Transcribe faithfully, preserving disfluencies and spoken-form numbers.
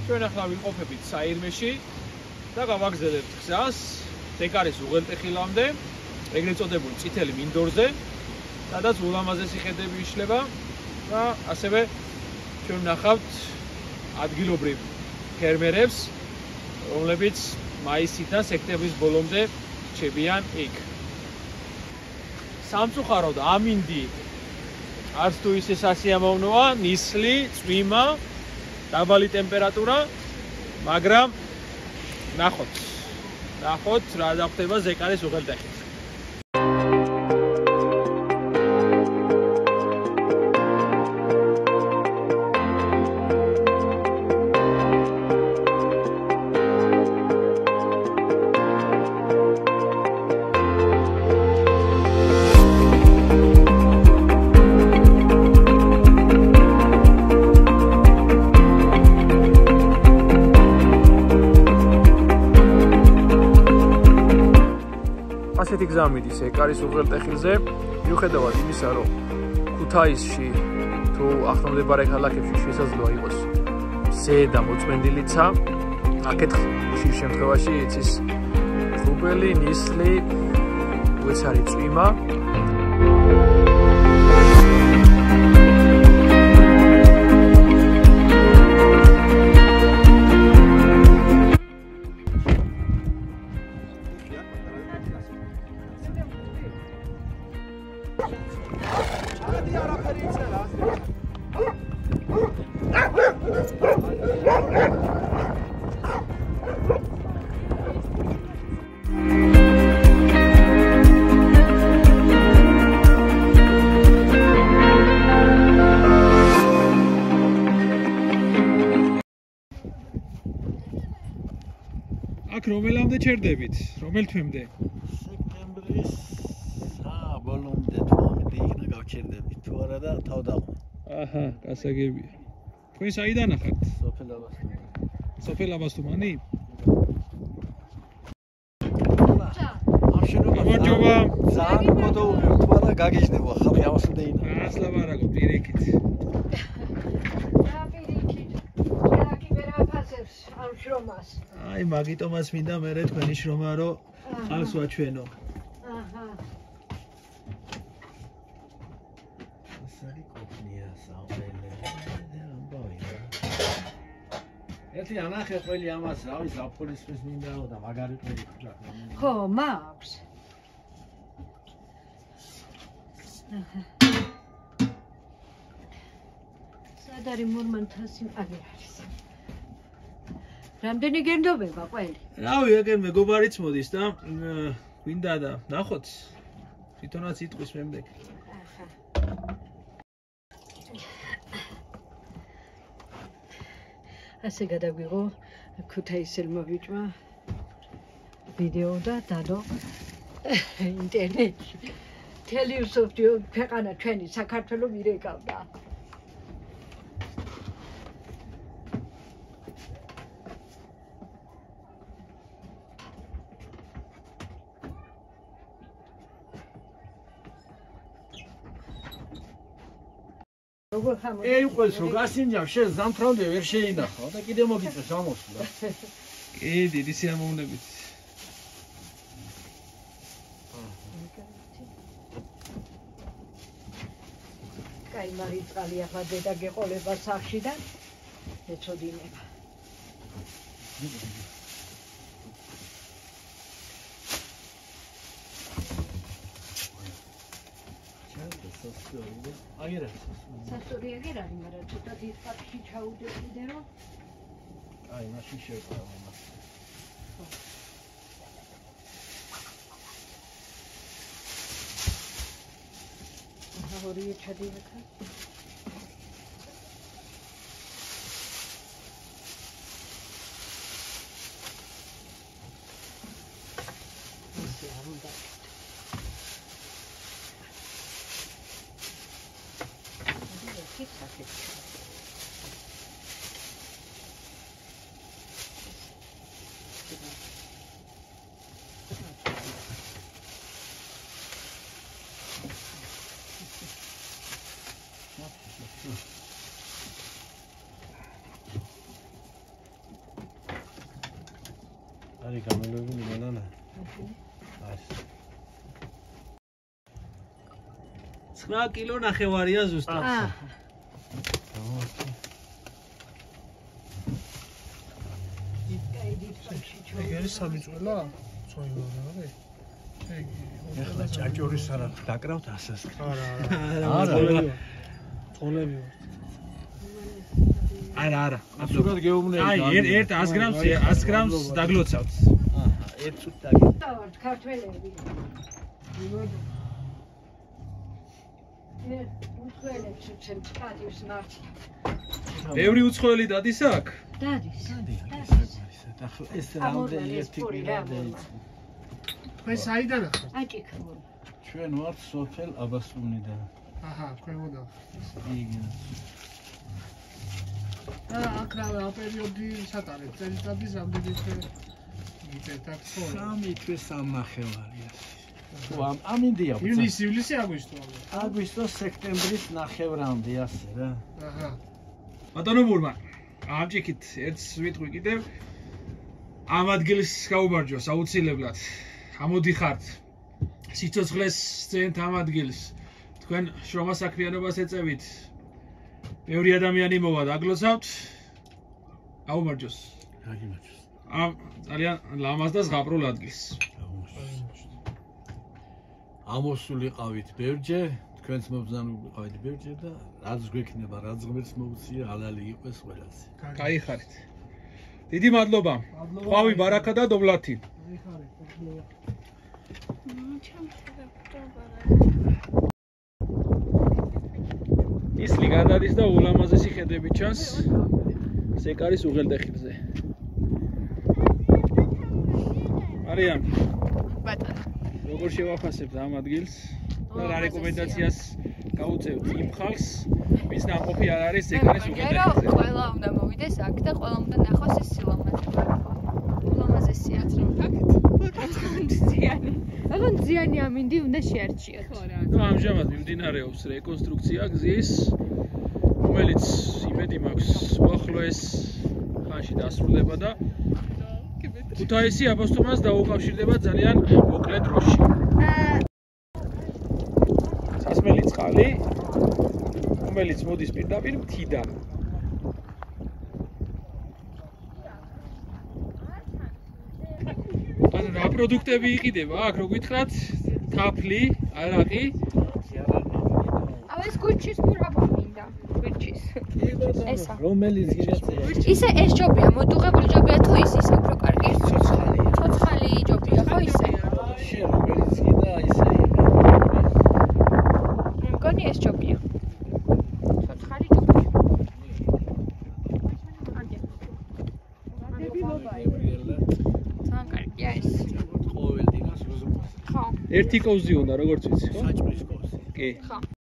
ჩვენ ახლა ვიმყოფებით საირმეში და გავაგზავნებთ გზას ზეკარის უღელტეხილამდე, ეგრეთ წოდებული წითელი მინდორზე, სადაც ულამაზესი ხედები იშლება და ასევე ჩვენ ვნახავთ ადგილობრივ ფერმერებს, რომლებიც მაისით და სექტემბრის ბოლომდე რჩებიან იქ. სამწუხაროდ ამინდი არც თუ ისე სასიამოვნოა, ნისლი, წვიმა, დაბალი ტემპერატურა, მაგრამ ნახოთ. ნახოთ რა დახდება ზეკარის უღელტეხილზე. ასეთი გზა მიდის ზეკარის უღელტეხილზე, მიუხედავად იმისა, რომ ქუთაისში თუ ახლომდებარე ქალაქებში შესაძლოა იყოს მზე და მოწმენდილიცა, აქეთ ხშირ შემთხვევაში იცის ღრუბელი, ნისლი, უეცარი წვიმა. აქ რომელამდე ჩერდებით? რომელ თვემდე? სექტემბრის აა ბოლომდე თვამდე იქნა გავჩერდებით. თუ არა და თავდაღმა. აჰა, გასაგებია. თქვენ საიდან ახართ? სოფელ აბასთუმანი. სოფელ აბასთუმანი? გამარჯობა. ძალიან მოდოუღებ, თუ არა გაგეждდება ხალხი ამასუდე ინა. რას ლაბარაკობ პირიქით? აი, მაგიტომაც მინდა მე თქვენი შრომა რომ ხალხს ვაჩვენო. აჰა. ასარი კოფნია საუბერლე. ამბავი. ერთი ანახე ყველი ამას, რავი, ზაფხულისთვის მინდაო და მაგარი ყველი ხუჭა. ხო, მაქვს. აჰა. სადარი მორმანთასი აგერ არის. რამდენი გენდობება ყველი? რავი, ეგერ მეგობარიც მოდის და გვინდა და ნახოთ. თვითონაც იტყვის მემდეკ. ახლა. ასე გადაგვიღო ქუთაისელმა ბიჭმა ვიდეო და დადო ინტერნეტში. მთელი უსოფლიო ქვეყანა ჩვენი საქართველო მირეკავდა. ეი უყურს რომ გასინჯავ შენ ზამთრამდე ვერ შეინახავ და კიდე მოგიწევს ამოსვლა. კი, დიდი სიამოვნებით. კაი, მარიწყალი ახლა დედა გეყოლება სახში და ეწოდინება. აგერა. სასწორი აგერ არის, მაგრამ ცოტა დიდ პარკში ჩაუდე კიდე რომ. აი, მაშინ შევყავ ამას. აჰა, ორი ჩადიახა. ისე ამდა. არის გამელებული მანანა. აი. ცხრა კილო ნახევარია ზუსტად. აა. ეგ არის სამიწველა? ცოილა რა არის? ეგ ეხლა ჭაჭურის არა დაკრავთ ასას. არა, არა. არა. წოლები ვარ. არა, არა. აბსოლუტურად გეუბნები. აი, ერთ one hundred grams, one hundred grams დაგლოცავთ. აჰა, ერთ წუთი დაგე. დავარ ქართველები. მე უცხოელებს უცემ წყადის მართლა. ბევრი უცხოელი დადის აქ? დადის. დადის. ახლა ეს რამდენი ერთი კილო დაიწყო. თქვენ საიდან ახლა? აკიქრულ. ჩვენ ვართ სოფელ აბასუნიდან. აჰა, ქვემოდა. იგი. აა, აქ რა პერიოდი სატარეთ? წელიწადის რამდენი თვე გიწევთ აქ ხო? სამი თვე სამნახევარია. თუ ამ ამინდია. ივნისი, ივლისი, აგვისტო. აგვისტო, სექტემბრის ნახევრამდე ასე რა. აჰა. ბატონო ბურმა, ამჭიქით ერთს ვიტყვი კიდევ. ამ ადგილს გაუმარჯოს აუცილებლად. ამოდიხართ სიცოცხლეს ძენთ ამ ადგილს. თქვენ შრომა საქმიანობას ეწევით. ბევრი ადამიანი მოვა დაგლოცავთ. გაუმარჯოს. გაგიმარჯოს. ამ ძალიან ლამაზ და ზღაპრულ ადგილს. ამოსულიყავით ბევრჯერ, თქვენც მობრძანულიყავით ბევრჯერ და რაც გვექნება, რაც ღმერთს მოუწია, ალალი იყოს ყველაზე. გაიხარით. დიდი მადლობა. ყვავი ბარაკა და დოვლათი. ისლი გადადის და ულამაზესი ხედები ჩანს ზეკარის უღელტეხილზე. მარიამ, ბატონო. როგორ შევაფასებთ ამ ადგილს და რა რეკომენდაციას გაუწევთ იმ ხალხს, ვის ნამყოფი არ არის ზეკარის უღელტეხილზე? ყველა უნდა მოვიდეს აქ და ყველა უნდა ნახოს ეს სილამაზე. ულამაზესია რომ ფაქტ. ზიანი. აღარ ზიანი ამინდი უნდა შეარჩიოთ. ნუ ამჟამად მიმდინარეობს რეკონსტრუქცია გზის, რომელიც იმედი მაქვს უახლოეს ხანში დასრულდება და ქუთაისი აბასთუმანს დაუკავშირდება ძალიან მოკლე დროში. სასმელი წყალი, რომელიც მოდის პირდაპირ მთიდან. ანუ რა პროდუქტები იყიდება აქ, რო გითხრათ, თაფლი, არაყი. აუ ეს გურჩის მურაბა მინდა. გურჩის. ესა. რომელიც გიჩვენე. ისე ეს ჯობია, მოდუღებული ჯობია თუ ის ისე უფრო კარგი? ცოცხალია. ცოცხალი ჯობია, ხო ისე? შენ რომელიც კიდე ისე იყო. მგონი ეს ჯობია. ცოცხალი ჯობია. ანტი. ძალიან კარგია ეს. ყოველ დინას უზრუნველყოფს. ხო. ერთი კოვზი უნდა, როგორც ვიცი, ხო? საჭმლის კოვზი. კი. ხო.